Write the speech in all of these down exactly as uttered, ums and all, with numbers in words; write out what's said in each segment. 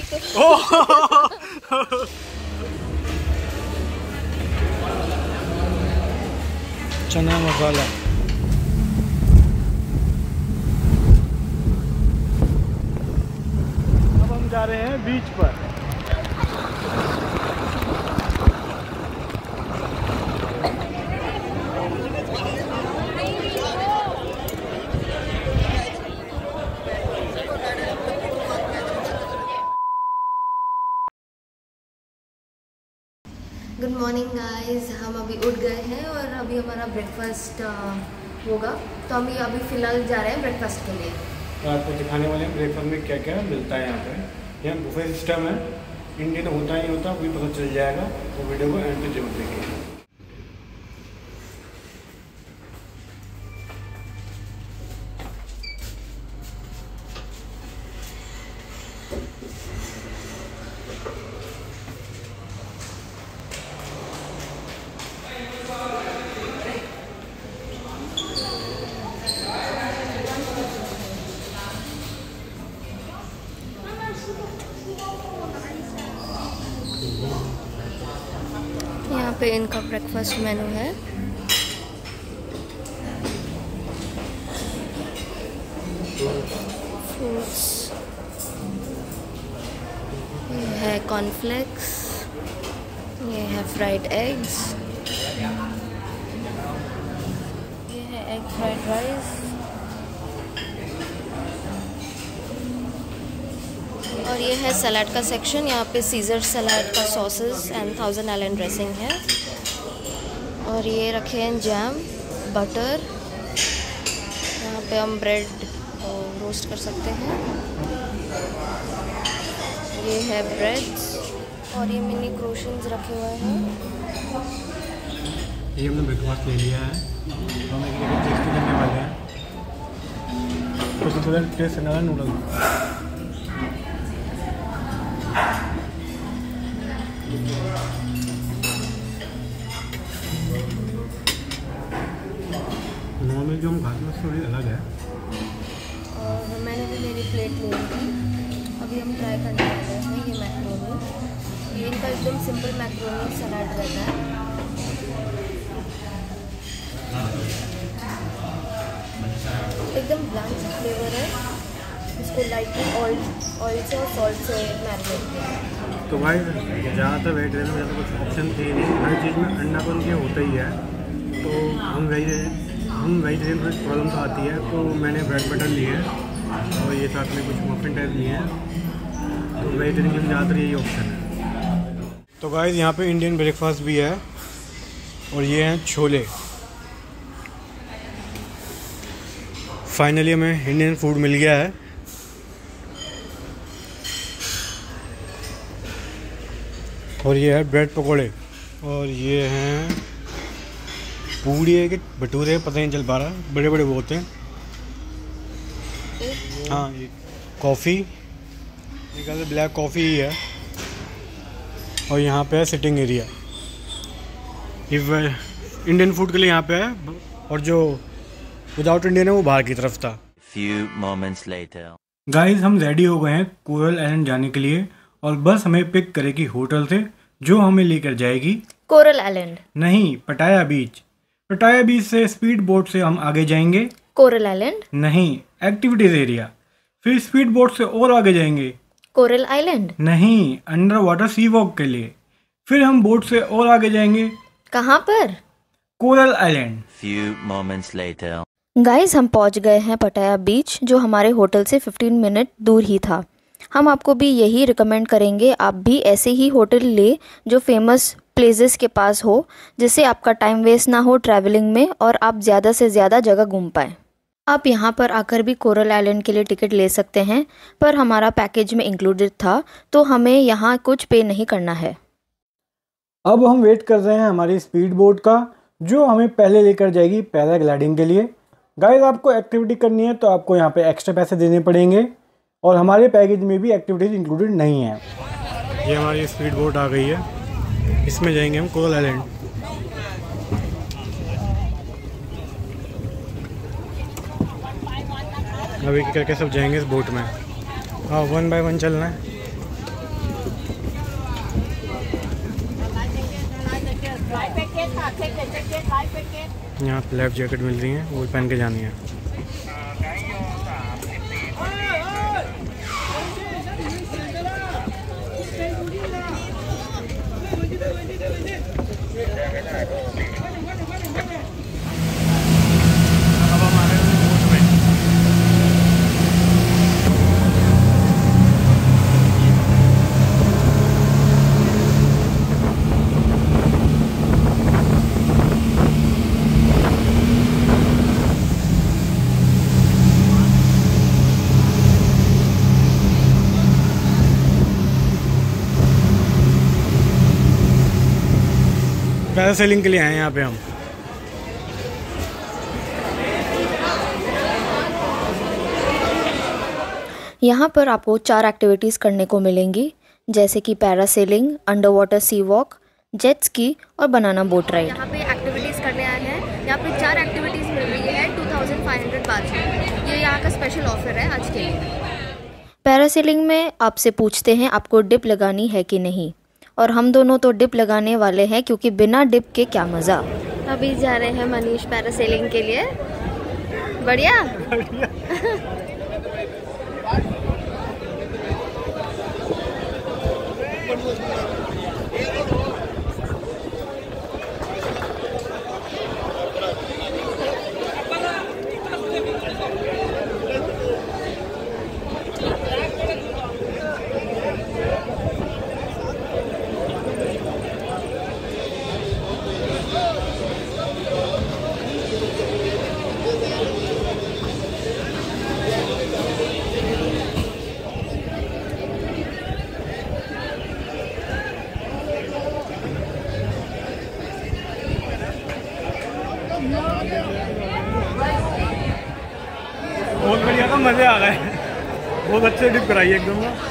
चना मसाला। अब हम जा रहे हैं बीच पर। गुड मॉर्निंग गाइस, हम अभी उठ गए हैं और अभी हमारा ब्रेकफास्ट होगा, तो हम अभी फ़िलहाल जा रहे हैं ब्रेकफास्ट के लिए। तो आपको दिखाने वाले हैं ब्रेकफास्ट में क्या क्या मिलता है। यहाँ पे यहाँ बुफे सिस्टम है, इंडियन होता ही होता, वही पता चल जाएगा, तो वीडियो को एंड तक जरूर देखिए। यहाँ पे इनका ब्रेकफास्ट मेनू है। फ्रूट्स, ये है कॉर्नफ्लेक्स, ये है फ्राइड एग्स, ये है एग फ्राइड राइस, और ये है सलाद का सेक्शन। यहाँ पे सीजर सलाद का sauces and thousand island dressing है, और ये रखे हैं जैम, बटर। यहाँ पे हम ब्रेड रोस्ट कर सकते हैं। ये है ब्रेड्स, और ये मिनी क्रोशंस रखे हुए हैं। ये हमने ब्रेकफास्ट ले लिया है, तो हम एक टेस्ट करने वाले हैं। तो सबसे पहले टेस्ट करने वाला नूडल। नॉर्मल जो हम खाते हैं उससे थोड़ी अलग है, और मैंने भी मेरी प्लेट ले ली थी। अभी हम ट्राई करने वाले हैं ये मैक्रोनी। ये इनका एकदम सिंपल मैक्रोनी सलाद रहता है। एकदम ब्लैंक फ्लेवर है। इसको लाइटली ऑयल ऑयल से और सॉल्ट से मैरिनेट किया। तो भाई ज़्यादातर वेजिटेरियन में ज़्यादा कुछ ऑप्शन थे नहीं, हर चीज़ में अंडा तो उनके होता ही है। तो हम वेज हम वेजिटेरियन कुछ प्रॉब्लम तो आती है, तो मैंने ब्रेड बटर लिए है और ये साथ में कुछ मफिन टाइप लिए हैं। तो वेजिटेरियन के लिए ज़्यादातर यही ऑप्शन है। तो गाइस यहाँ पे इंडियन ब्रेकफास्ट भी है, और ये हैं छोले। फाइनली हमें इंडियन फूड मिल गया है। और ये है ब्रेड पकोड़े, और ये हैं पूड़ी है कि भटूरे, पता नहीं चल पा रहा, बड़े बड़े बहुत हैं। हाँ, ये कॉफ़ी, ये ब्लैक कॉफ़ी ही है। और यहाँ पे है सिटिंग एरिया। ये इंडियन फूड के लिए यहाँ पे है, और जो विदाउट इंडियन है वो बाहर की तरफ था। Few moments later. गाइस हम रेडी हो गए हैं कोरल आइलैंड जाने के लिए, और बस हमें पिक करेगी होटल से, जो हमें लेकर जाएगी कोरल आइलैंड नहीं, पटाया बीच। पटाया बीच से स्पीड बोट से हम आगे जाएंगे कोरल आइलैंड नहीं, एक्टिविटीज एरिया। फिर स्पीड बोट से और आगे जाएंगे कोरल आइलैंड नहीं, अंडर वाटर सी वॉक के लिए। फिर हम बोट से और आगे जाएंगे कहाँ पर? Coral island. Few moments later. Guys हम पहुंच गए हैं पटाया बीच, जो हमारे होटल से पंद्रह मिनट दूर ही था। हम आपको भी यही रिकमेंड करेंगे, आप भी ऐसे ही होटल ले जो फेमस प्लेसेस के पास हो, जिससे आपका टाइम वेस्ट ना हो ट्रैवलिंग में, और आप ज़्यादा से ज़्यादा जगह घूम पाएँ। आप यहाँ पर आकर भी कोरल आइलैंड के लिए टिकट ले सकते हैं, पर हमारा पैकेज में इंक्लूडेड था, तो हमें यहाँ कुछ पे नहीं करना है। अब हम वेट कर रहे हैं हमारी स्पीड बोट का, जो हमें पहले लेकर जाएगी पैराग्लाइडिंग के लिए। गाइस आपको एक्टिविटी करनी है तो आपको यहाँ पे एक्स्ट्रा पैसे देने पड़ेंगे, और हमारे पैकेज में भी एक्टिविटीज इंक्लूडेड नहीं है। ये हमारी स्पीड बोट आ गई है, इसमें जाएंगे हम कोरल आइलैंड। अभी करके सब जाएंगे इस बोट में। हाँ, वन बाय वन चलना है। यहाँ पे लाइफ जैकेट मिल रही है, वो पहन के जानी है। पैरासेलिंग के लिए आए हैं यहाँ पे हम। यहाँ पर आपको चार एक्टिविटीज़ करने को मिलेंगी, जैसे कि parasailing, under water sea walk, jet ski और बनाना बोट राइड। यहाँ पे एक्टिविटीज़ करने आए हैं। यहाँ पे चार एक्टिविटीज़ मिल रही है टू थाउजेंड फाइव हंड्रेड बात में। ये यहाँ का स्पेशल ऑफर है आज के लिए। पैरासेलिंग में आपसे पूछते हैं आपको डिप लगानी है कि नहीं, और हम दोनों तो डिप लगाने वाले हैं क्योंकि बिना डिप के क्या मज़ा। अभी जा रहे हैं मनीष पैरासेलिंग के लिए। बढ़िया, बढ़िया। बहुत बढ़िया था, मजे आ गए। बहुत अच्छे डिप कराई एकदम ना।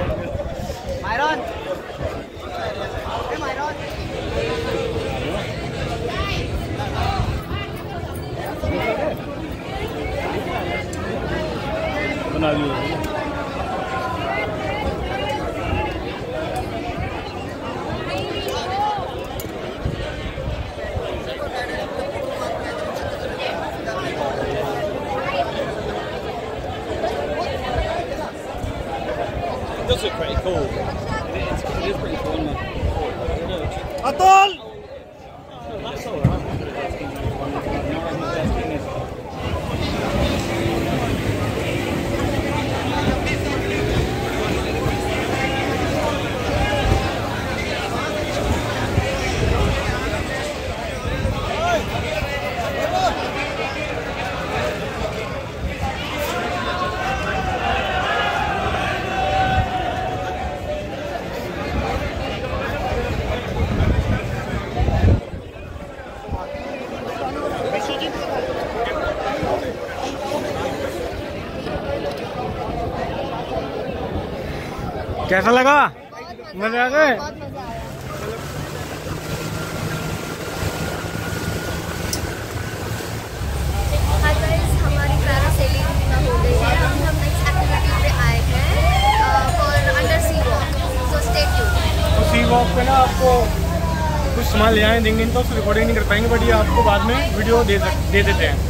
बना दिया। It does look pretty cool. It is, it is pretty cool, man. Atul! Oh, that's all right. कैसा लगा? मजे आ गए? हमारी पैरासेलिंग हो गई है। हम हम नेक्स्ट एक्टिविटी पे आए हैं for under sea walk, so stay tuned. तो सी वॉक पे ना आपको कुछ सामान ले आए देंगे, तो उसकी रिकॉर्डिंग नहीं कर पाएंगे, बट ये आपको बाद में वीडियो दे दे देते हैं।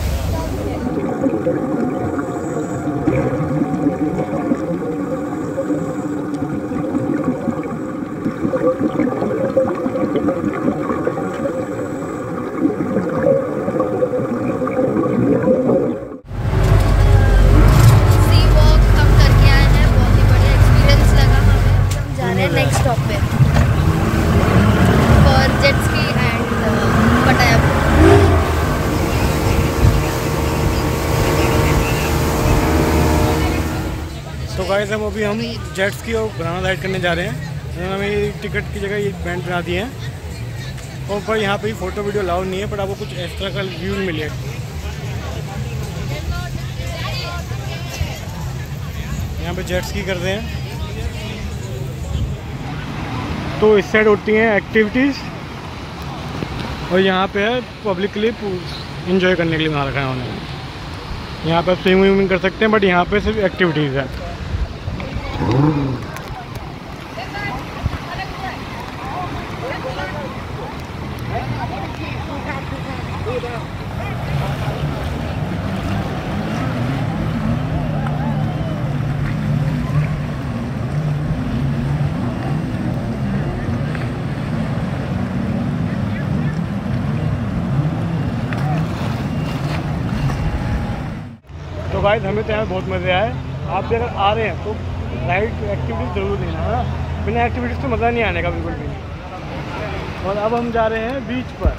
नेक्स्ट स्टॉप पे for jet ski and Pattaya. तो गाइस हम अभी हम जेट स्की और बनाना राइड करने जा रहे हैं। उन्होंने हमें टिकट की जगह ये बैंड बना दिए हैं, और पर यहाँ पे फ़ोटो वीडियो अलाउड नहीं है, पर आपको कुछ एक्स्ट्रा का व्यू मिलेगा। यहाँ पे जेट स्की करते हैं। तो इस साइड होती हैं एक्टिविटीज़, और यहाँ पे है पब्लिक के लिए इंजॉय करने के लिए बना रखा है उन्होंने। यहाँ पे आप स्विमिंग विमिंग कर सकते हैं, बट यहाँ पे सिर्फ एक्टिविटीज़ है। गाइस हमें तो यहाँ बहुत मज़े आए। आप भी अगर आ रहे हैं तो राइड एक्टिविटीज़ ज़रूर लेना है ना, बिना एक्टिविटीज़ तो मज़ा नहीं आने का बिल्कुल भी। और अब हम जा रहे हैं बीच पर।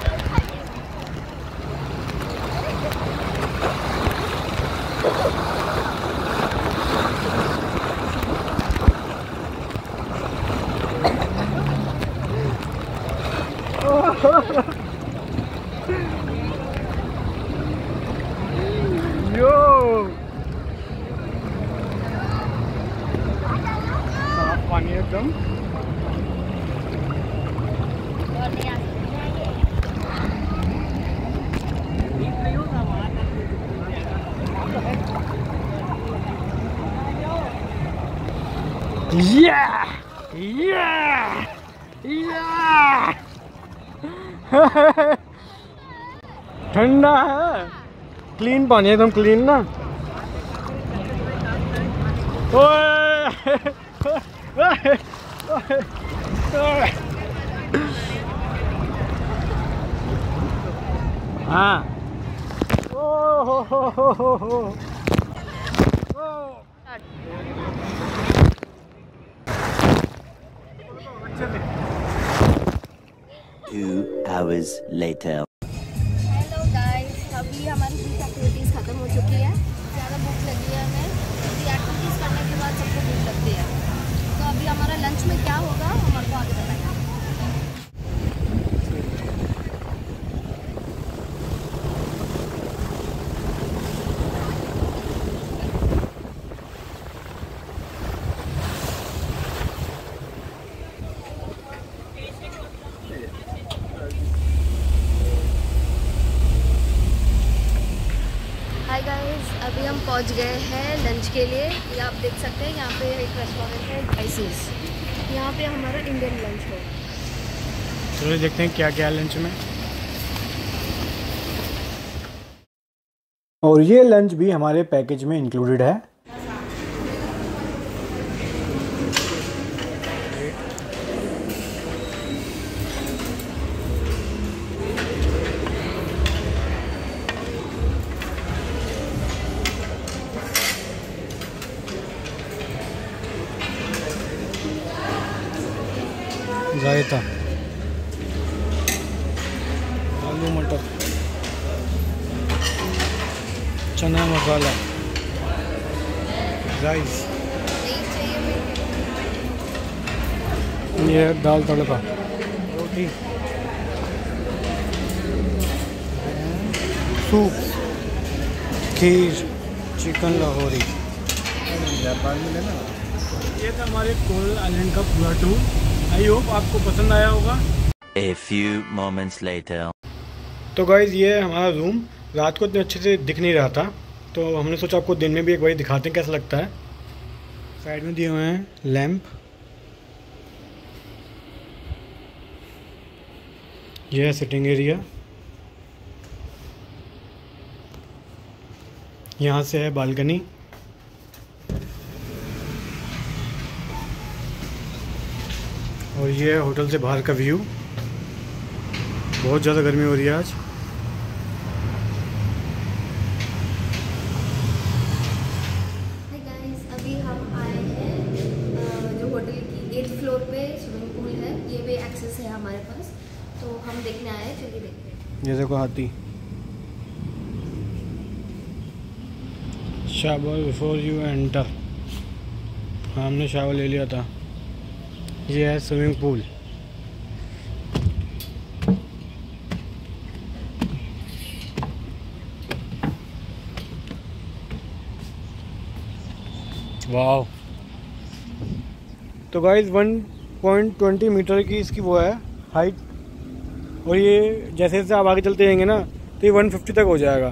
यो साफ पानी है एकदम। Yeah! Yeah! Yeah! ठंडा है, क्लीन पानी है एकदम क्लीन ना। ओए हाँ ओ हो हो हो हो हो। Two hours later. Hello guys, अभी हमारी बीच एक्टिविटीज़ ख़त्म हो चुकी है। ज़्यादा भूख लगी है हमें, क्योंकि एक्टिविटीज़ करने के बाद सबको भूख लगती है। तो अभी हमारा लंच में क्या होगा हम आपको आगे बताएंगे। हाय गाइस, अभी हम पहुंच गए हैं लंच के लिए। ये आप देख सकते हैं, यहाँ पे एक रेस्टोरेंट है स्पाइसेस। यहाँ पे हमारा इंडियन लंच है। चलो देखते हैं क्या क्या है लंच में। और ये लंच भी हमारे पैकेज में इंक्लूडेड है। रायता, आलू मटर, चना मसाला, राइस, ये दाल तड़का, रोटी, सूप, खीर, चिकन लाहौरी। ये था हमारे कोरल आइलैंड का पूरा टूर। आई होप आपको पसंद आया होगा। A few moments later. तो गाइज़ ये हमारा रूम रात को इतने अच्छे से दिख नहीं रहा था, तो हमने सोचा आपको दिन में भी एक बार दिखाते हैं कैसा लगता है। साइड में दिए हुए हैं लैंप, ये है सिटिंग एरिया, यहाँ से है बालकनी, और ये है होटल से बाहर का व्यू। बहुत ज़्यादा गर्मी हो रही है आज। हाय गाइस, अभी हम आए हैं जो होटल की एट फ्लोर पे स्विमिंग पूल है। ये भी एक्सेस है हमारे पास, तो हम देखने आए हैं। चलिए देखते हैं। ये देखो हाथी। Shower before you enter. हाँ, हमने शावर ले लिया था। ये है स्विमिंग पूल। वाह। तो guys one point twenty metre की इसकी वो है हाइट, और ये जैसे जैसे आप आगे चलते जाएंगे ना तो ये वन फिफ्टी तक हो जाएगा।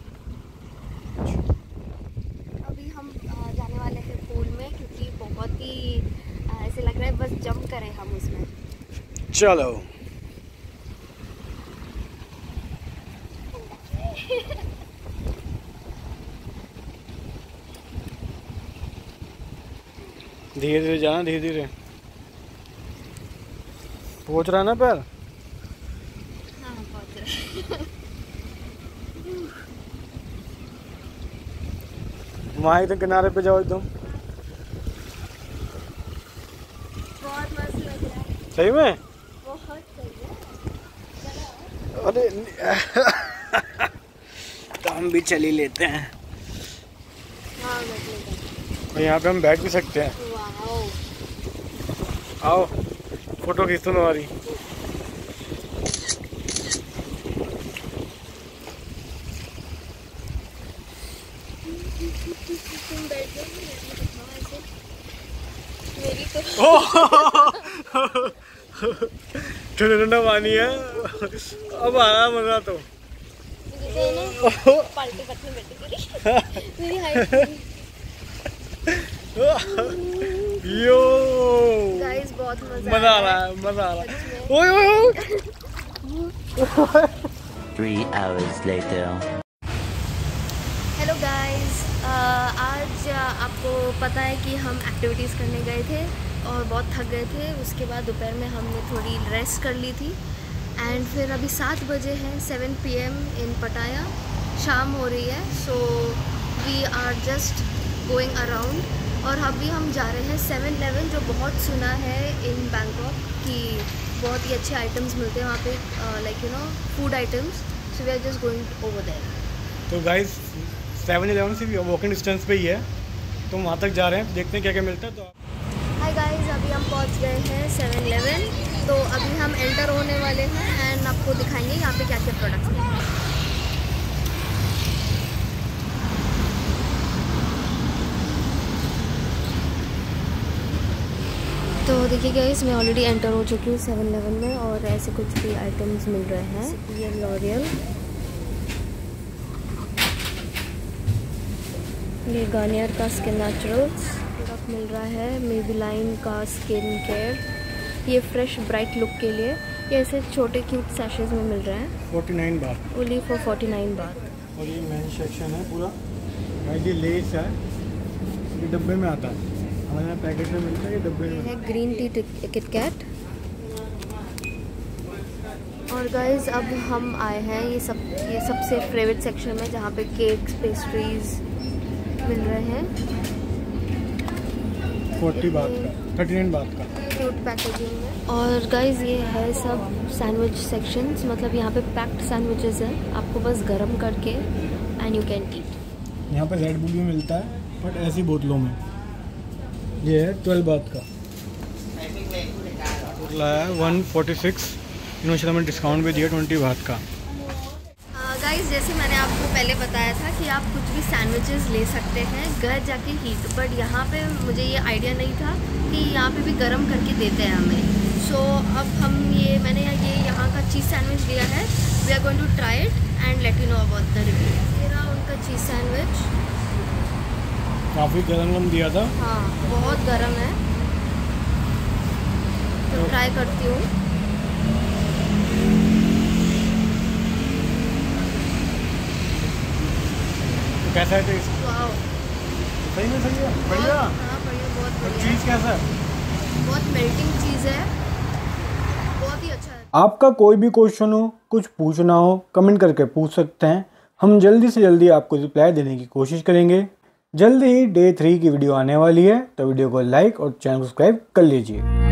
अभी हम आ, जाने वाले हैं पूल में, क्योंकि बहुत ही आ, ऐसे लग रहा है बस जंप करें हम उसमें। चलो। धीरे धीरे जाना, धीरे धीरे। पहुंच रहा है ना पैर? हाँ, पहुंच रहा है। वहाँ एकदम किनारे पे जाओ एकदम। बहुत मस्त लग रहा है। सही में? बहुत सही है। अरे तो हम भी चल ही लेते हैं। हाँ मतलब और यहाँ पे हम बैठ भी सकते हैं। वाओ। आओ फोटो खींच दो हमारी। तुम बैठ जाओ, ऐसे मेरी तो ठंडा ठंडा पानी है। अब आया मजा तो। पार्टी करने बैठी मेरी हाइट। यो गाइस बहुत मजा मजा आ रहा है, मजा आ रहा है। ओए ओए ओए। Three hours later. Hello guys, आज uh, आपको पता है कि हम एक्टिविटीज़ करने गए थे और बहुत थक गए थे। उसके बाद दोपहर में हमने थोड़ी रेस्ट कर ली थी एंड फिर अभी सात बजे हैं, सेवन पी एम इन पटाया, शाम हो रही है। So we are just going around और अभी हम जा रहे हैं सेवन इलेवन, जो बहुत सुना है इन बैंकॉक कि बहुत ही अच्छे आइटम्स मिलते हैं वहाँ पे, like you know food items. So we are just going over there. तो गाइस सेवन इलेवन से भी वॉकिंग डिस्टेंस पे ही है, तो वहाँ तक जा रहे हैं, देखते हैं क्या क्या मिलता है। तो हाय गाइस, अभी हम पहुँच गए हैं सेवन इलेवन। तो अभी हम एंटर होने वाले हैं एंड आपको दिखाएंगे यहाँ पे क्या क्या प्रोडक्ट्स मिलते हैं। तो देखिए गाइस, मैं ऑलरेडी एंटर हो चुकी हूँ सेवन इलेवन में और ऐसे कुछ भी आइटम्स मिल रहे हैं। ये लॉरियल, ये गार्नियर का स्किन नेचुरल्स प्रोडक्ट मिल रहा है, मेबेलाइन का स्किन केयर, ये फ्रेश ब्राइट लुक के लिए। ये ऐसे छोटे क्यूट सैशेज में मिल रहे हैं, forty nine baht only for forty nine baht. और ये मेन सेक्शन है पूरा। ये लेस है, ये डब्बे में आता है, हमारे यहाँ पैकेट में मिलता है, ये डब्बे में। ये है ग्रीन टी किटकैट। और गाइस अब हम आए हैं ये सब ये सबसे फेवरेट सेक्शन में, जहाँ पे केक्स, पेस्ट्रीज मिल रहे हैं। फोर्टी बात का, थर्टी नाइन बात का, क्यूट पैकेजिंग में। और गाइस ये है सब सैंडविच सेक्शंस, मतलब यहाँ पे पैक्ड सैंडविचेस हैं, आपको बस गरम करके एंड यू कैन ईट। यहाँ पे रेड बुल भी मिलता है बट ऐसी बोतलों में। ये है ट्वेल्व बात का, लाया है वन फोर्टी सिक्स। इन्होंने हमें डिस्काउंट भी दिया ट्वेंटी बात का। गाइस जैसे मैंने आपको पहले बताया था कि आप कुछ भी सैंडविचेस ले सकते हैं घर जाके हीट, बट यहाँ पे मुझे ये आइडिया नहीं था कि यहाँ पे भी गरम करके देते हैं हमें। सो so, अब हम ये मैंने ये यहाँ का चीज़ सैंडविच लिया है। We are going to try it and let you know about the review. ये रहा उनका चीज़ सैंडविच, काफ़ी गरम गरम दिया था। हाँ बहुत गर्म है, तो ट्राई करती हूँ। कैसा है टेस्ट? वाओ, सही में सही है, बढ़िया। हाँ बढ़िया, बहुत बढ़िया। चीज़ कैसा है? बहुत मेल्टिंग चीज़ है, बहुत ही अच्छा है। आपका कोई भी क्वेश्चन हो, कुछ पूछना हो, कमेंट करके पूछ सकते हैं। हम जल्दी से जल्दी आपको रिप्लाई देने की कोशिश करेंगे। जल्दी ही डे थ्री की वीडियो आने वाली है, तो वीडियो को लाइक और चैनल सब्सक्राइब कर लीजिए।